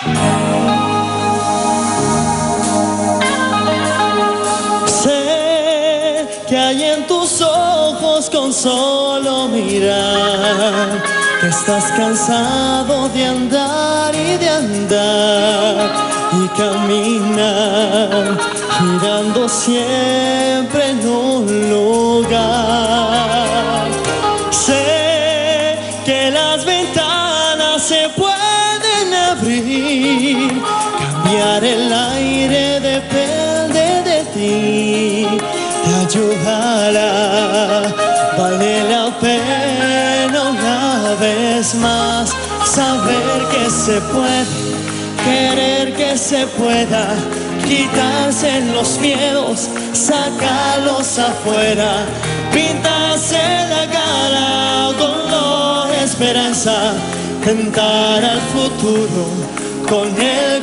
Sé que hay en tus ojos con solo mirar que estás cansado de andar y de andar y caminar girando siempre en un lugar. Sé que las ventanas se pueden abrir, cambiar el aire depende de ti, te ayudará, vale la pena una vez más saber que se puede, querer que se pueda, quitarse los miedos, sacarlos afuera, pintarse la cara con color esperanza, tentar al futuro con el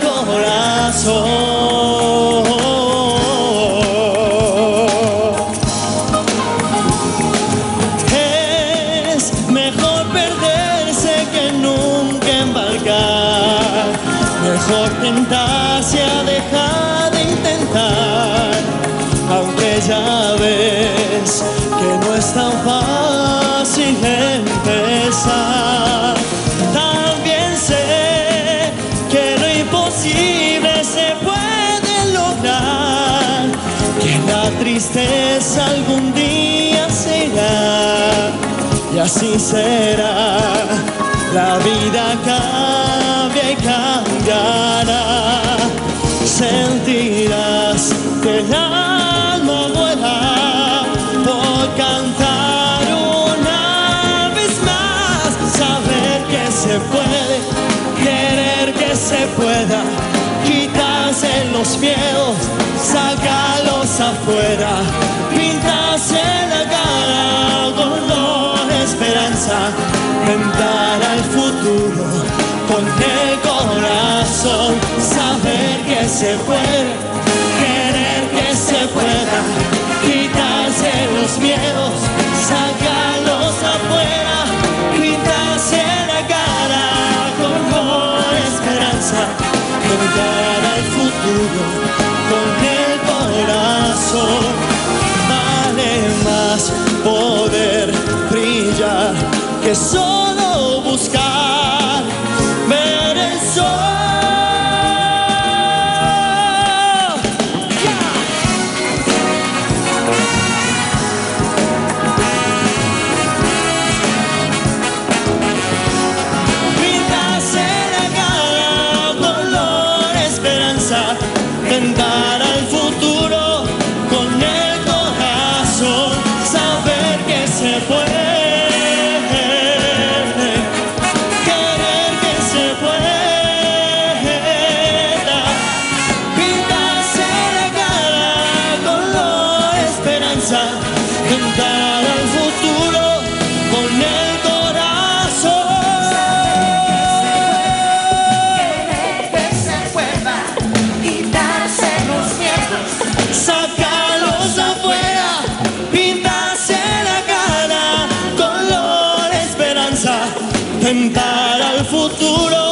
corazón. Es mejor perderse que nunca embarcar, mejor tentarse a dejar de intentar, aunque ya ves que no es tan fácil empezar. También sé que lo imposible se puede lograr, que la tristeza algún día se irá, y así será. La vida cambia y cambiará, sentirás que el alma vuela por cantar una vez más, saber que se puede, querer que se pueda, quitarse los miedos, sacarlos afuera, pintarse la cara con color esperanza, tentar al futuro con el corazón, saber que se puede, querer que se pueda, quitarse los miedos, sacarlos afuera, pintarse la cara con esperanza, tentar al futuro con el corazón. Vale más poder brillar que solo buscar ver el sol. Pintarse la cara con color esperanza, tentar al futuro con el corazón, saber que se puede, cantar al futuro con el corazón. Querer que se pueda, quitarse los miedos, Sacarlos afuera, pintarse la cara, color esperanza, tentar al futuro